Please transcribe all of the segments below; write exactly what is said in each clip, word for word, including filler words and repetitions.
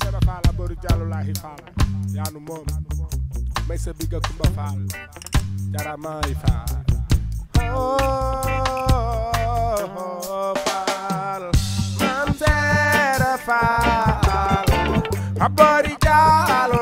Sera Fall Boru Diallo Lahi Fall yaanu moom may sa biga Kumba Fall jaramay Fall oh Fall Mam Sera Fall Boru Diallo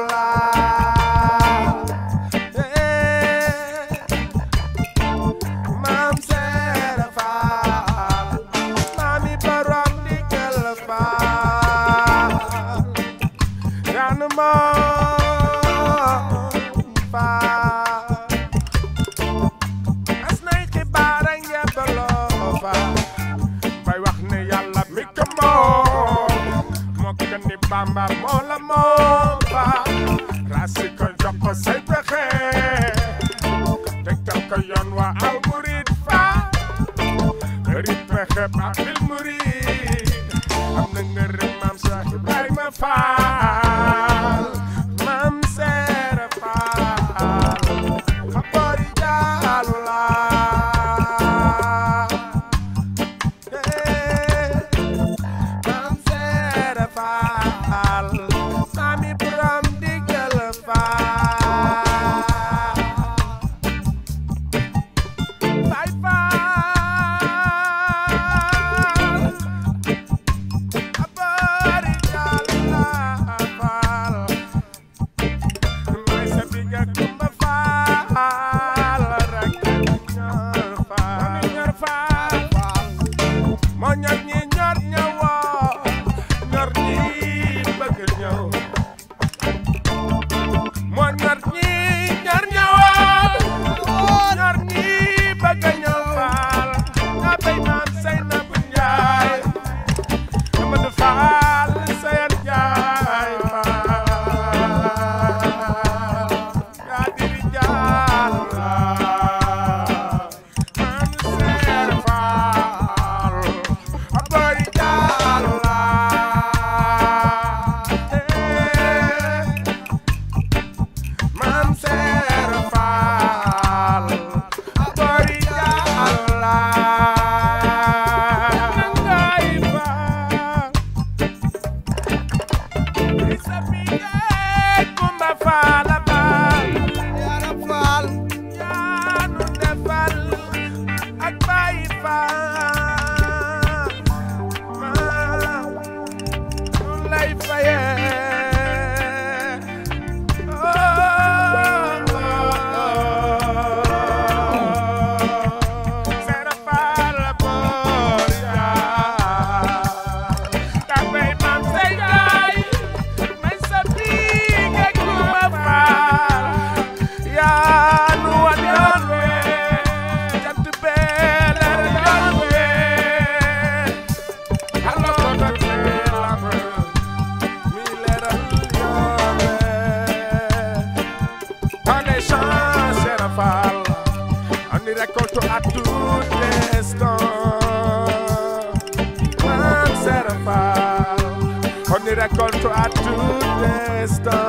Bamba mola mopa rasi ko joko say pexe tektal ko yoon wa aw murid fa murid pexe babil murid am na ngërëm Maam Cheikh Ibrahima Fall Mam Sera Fall Boru Diallo Mam Sera Fall Mami Borom Digal Fall Baay Fall Boru Diallo Fall may sa biga Kumba Fall rek ñor Fall ñor Fall moo ñor ñi ñor ñëwoo ñor ñi bëgg ñëw moo ñor ñi ñor ñëwoo ñor ñi bëgg ñëw Fall nga bay Maam Seynabu Njaay Amadou Fall Seyar Njaay Fall yaa diri Diallo Mam Sera Fall Boru Diallo Mam Sera Fall Boru Diallo ngay Fall isa biga Kumba Fall Fall Yara Fall yaanu defal ak Baay Fall ma nun lay faye Sera Fall Boru Diallo ka bay Maam Sey Njaay may sa biga Kumba Fall yaanu wan yoon we jant bee leer yoon we Alla ko dot leeram mi leeral yoon we dans les champs Sera Fall on y récolte à tous les temps Mam Sera Fall on y récolte à tous les temps